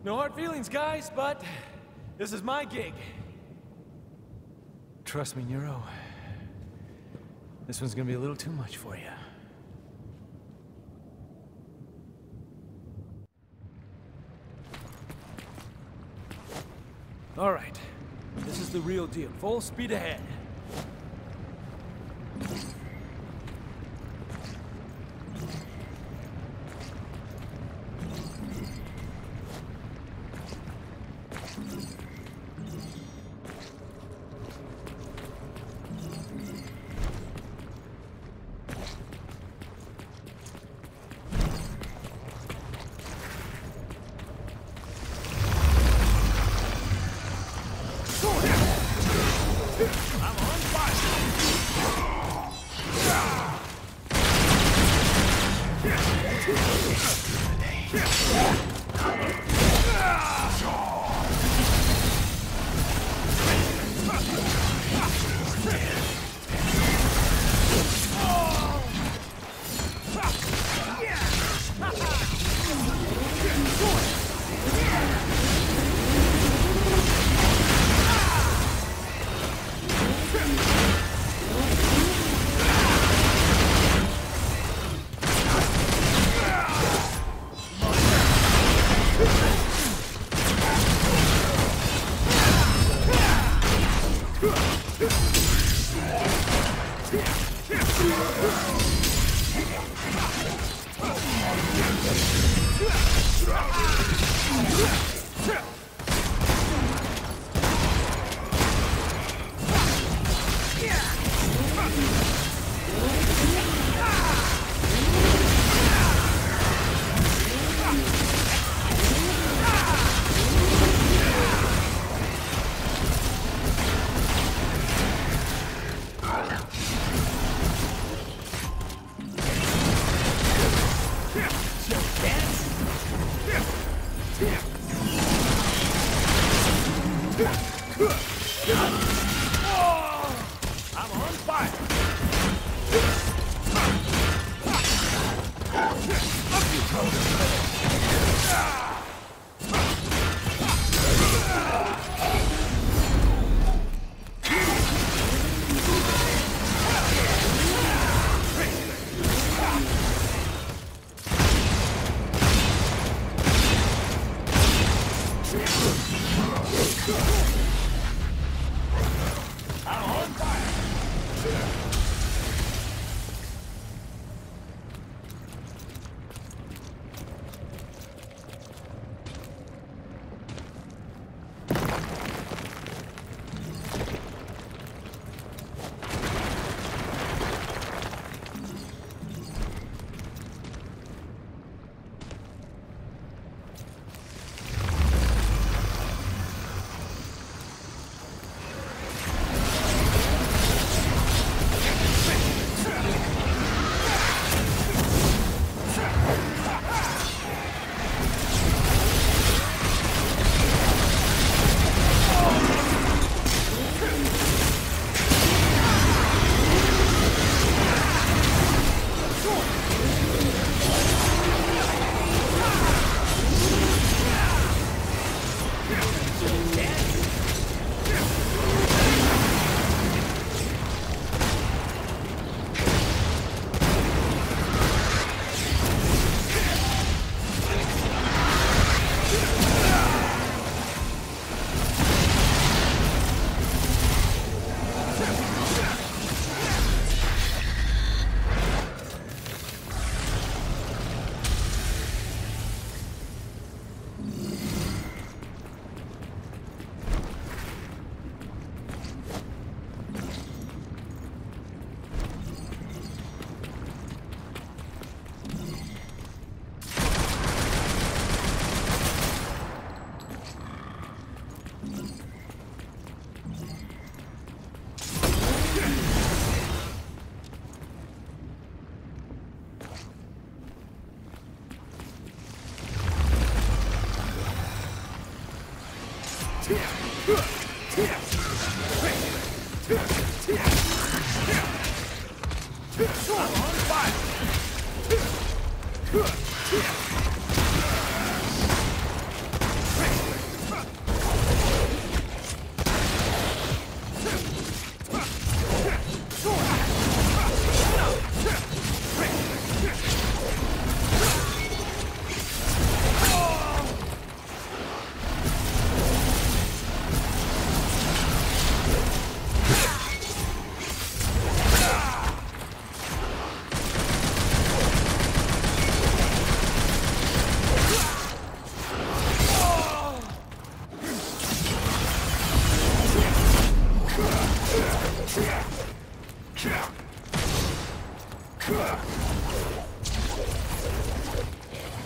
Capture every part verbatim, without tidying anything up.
No hard feelings, guys, but this is my gig. Trust me, Nero. This one's gonna be a little too much for you. All right, this is the real deal. Full speed ahead.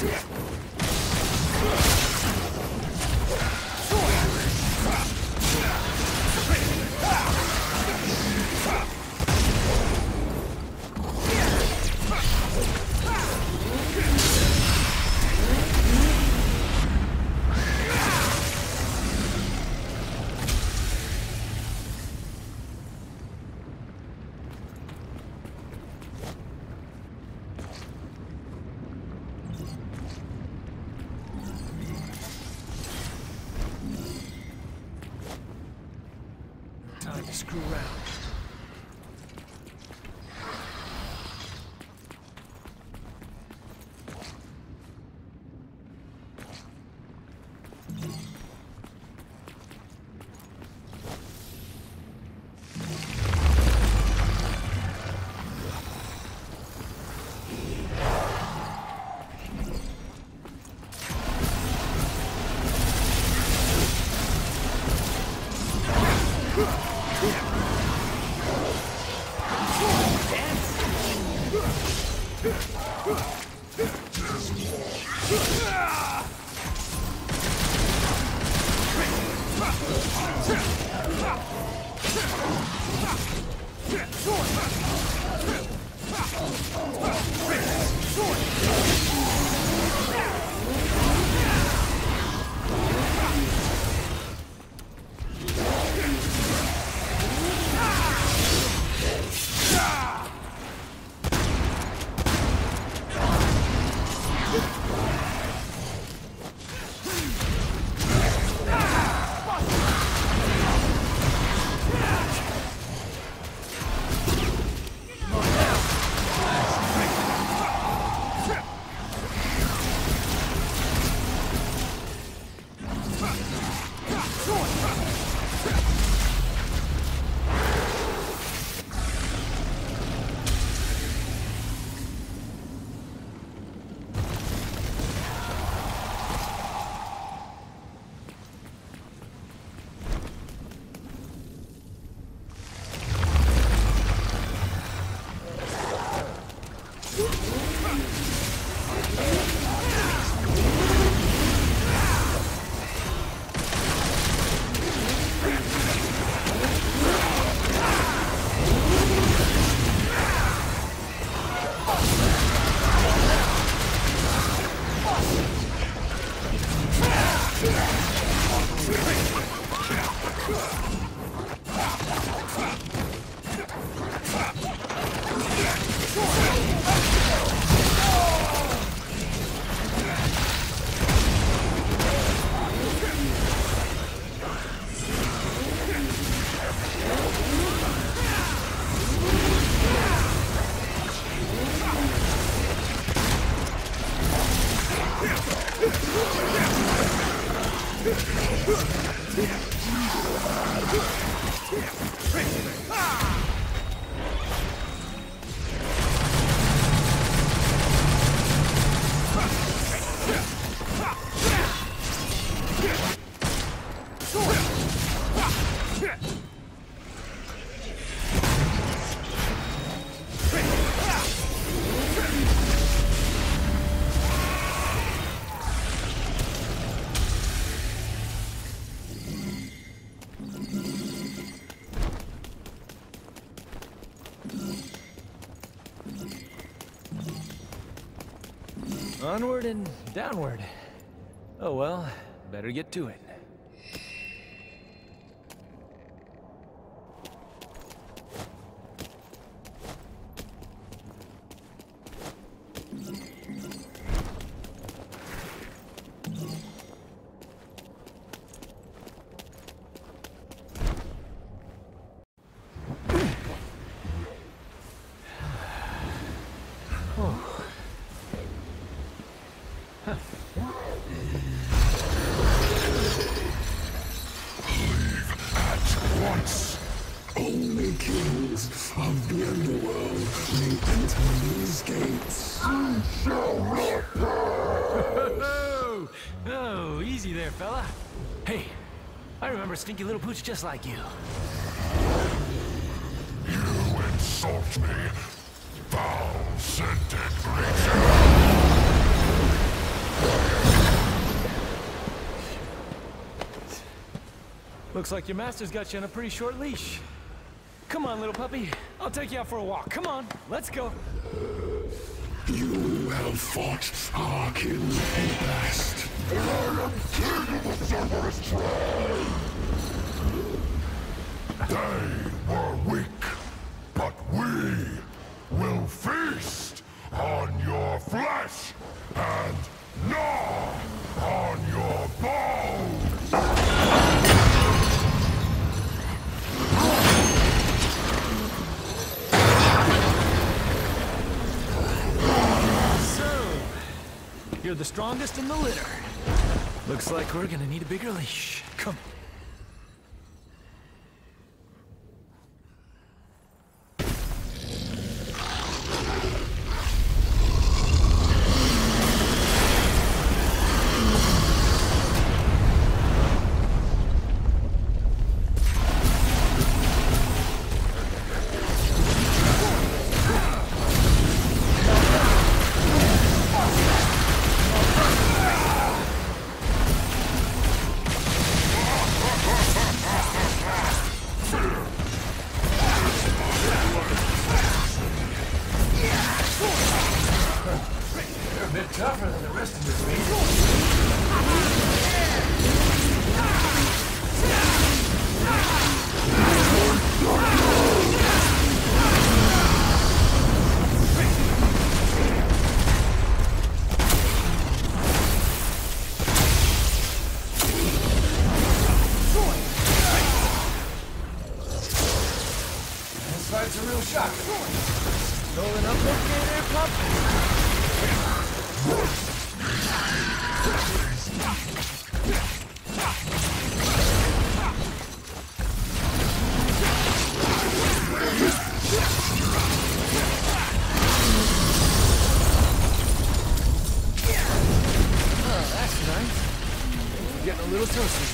Time to screw around. Onward and downward. Oh well, better get to it. Only kings of the underworld may enter these gates. You shall not pass! Oh, oh, easy there, fella. Hey, I remember a stinky little pooch just like you. You insult me, foul-scented creature! Looks like your master's got you on a pretty short leash. Come on, little puppy. I'll take you out for a walk. Come on, let's go. You have fought our kin in the past, and I am king of the Cerberus tribe. They were weak, but we will feast on your flesh and gnaw on your bones. You're the strongest in the litter. Looks like we're gonna need a bigger leash. Come. Tougher than the rest of your baby. This fight's a real shock. Rolling up okay there, pup? Oh, that's nice. Getting a little toasty.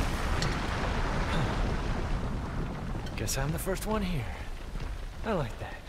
Guess I'm the first one here. I like that.